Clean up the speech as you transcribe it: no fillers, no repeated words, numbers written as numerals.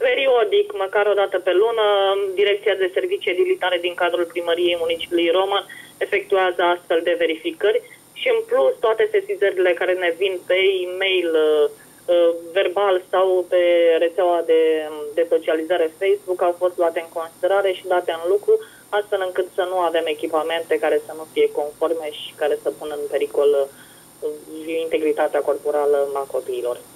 Periodic, măcar o dată pe lună, Direcția de Servicii Edilitare din cadrul Primăriei Municipiului Roman efectuează astfel de verificări și în plus toate sesizările care ne vin pe e-mail, verbal sau pe rețeaua de socializare Facebook au fost luate în considerare și date în lucru, astfel încât să nu avem echipamente care să nu fie conforme și care să pună în pericol integritatea corporală a copiilor.